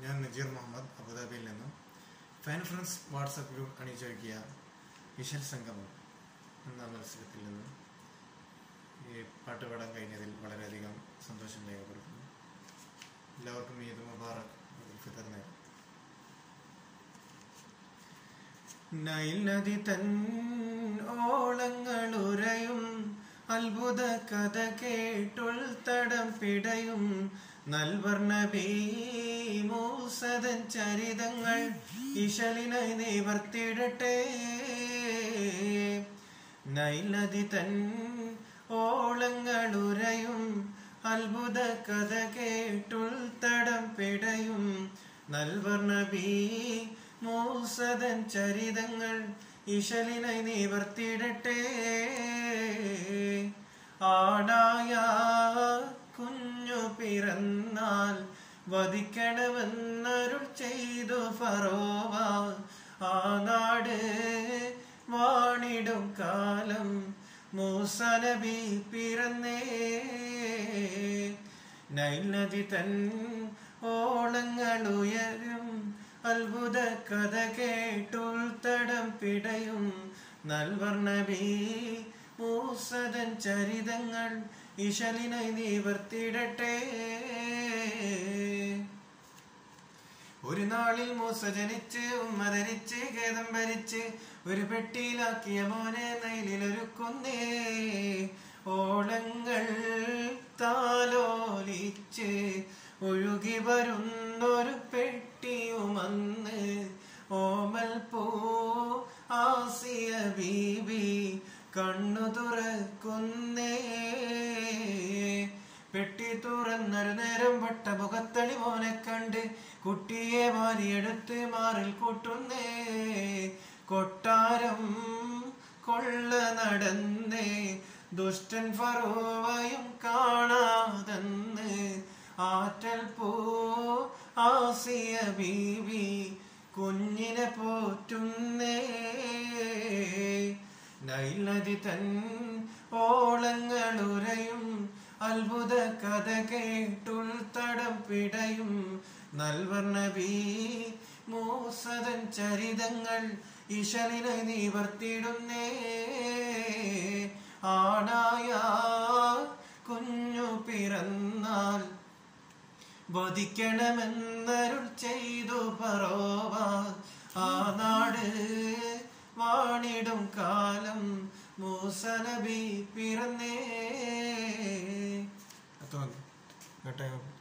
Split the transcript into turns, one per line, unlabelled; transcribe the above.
ഞാൻ നജീർ മുഹമ്മദ് അബുദാബിയിൽ നിന്നും ഫാൻ ഫ്രണ്ട്സ് വാട്സപ്പ് ഗ്രൂപ്പ് അണിയിച്ചൊരുക്കിയ ഇശൽ സംഗമം എന്ന മത്സരത്തിൽ നിന്നും ഈ പാട്ട് പാടാൻ കഴിഞ്ഞതിൽ വളരെയധികം സന്തോഷം രേഖപ്പെടുത്തുന്നു. എല്ലാവർക്കും ഈദ് മുബാറക് ഫിത്തർ നേരം. നൈൽ നദി തൻ ഓളങ്ങളുരയും അത്ഭുത കഥ കേട്ടുൾ തടം പിടയും നൽവർണ്ണ നബി മൂസദൻ ചരിതങ്ങൾ ഇശലിനായി നിവർത്തിടട്ടെ. നൈൽ നദി തൻ ഓളങ്ങളുരയും അത്ഭുത കഥ കേട്ടുൾ തടം പിടയും നൽവർണ്ണ നബി മൂസദൻ ചരിതങ്ങൾ ഇശലിനായി നിവർത്തിടട്ടെ. ആടായ കുഞ്ഞു പിറന്നാൽ വധിക്കണമെന്നരുൾ ചെയ്തു ഫറോവ. ആ നാട് വാണിടും കാലം മൂസ നബി പിറന്നേ. നൈൽ നദി തൻ ഓളങ്ങളുയരും അത്ഭുത കഥ കേട്ടുൾ തടം പിടയും നൽവർണ്ണ നബി മൂസദൻ ചരിതങ്ങൾ ഇശലിനായി നിവർത്തിടട്ടെ. ഒരു നാളിൽ മൂസ ജനിച്ച് ഉമ്മ ധരിച്ച് ഖേദം ഭരിച്ച് ഒരു പെട്ടിയിലാക്കിയ മോനെ നൈലിലൊരുക്കുന്നേ. ഓളങ്ങൾ താലോലിച്ച് ഒഴുകി വരുന്നൊരു പെട്ടിയുമന്ന് ഓമൽ പൂ ആസിയ ബീബി കണ്ണു തുറക്കുന്നേ. പെട്ടി തുറന്നൊരു നേരം വട്ട മുഖത്തളി മോനെ കണ്ട് കുട്ടിയെ വാരിയെടുത്ത് മാറിൽ കൂട്ടുന്നേ. കൊട്ടാരം കൊള്ള നടന്നേ ദുഷ്ടൻ ഫറോവയും കാണാതെന്ന് ആറ്റൽ പൂ ആസിയ ബീവി കുഞ്ഞിനെ പോറ്റുന്നേ. നൈൽ നദി തൻ ഓളങ്ങളുരയും അത്ഭുത കഥ കേട്ടുൾ തടം പിടയും നൽവർണ്ണ നബി മൂസദൻ ചരിതങ്ങൾ ഇശലിനായി നിവർത്തിടുന്നേ. ആടായ കുഞ്ഞു പിറന്നാൽ വധിക്കണമെന്നരുൾ ചെയ്തു ഫറോവ. ആ നാട് വാണിടും കാലം മൂസ നബി പിറന്നേ.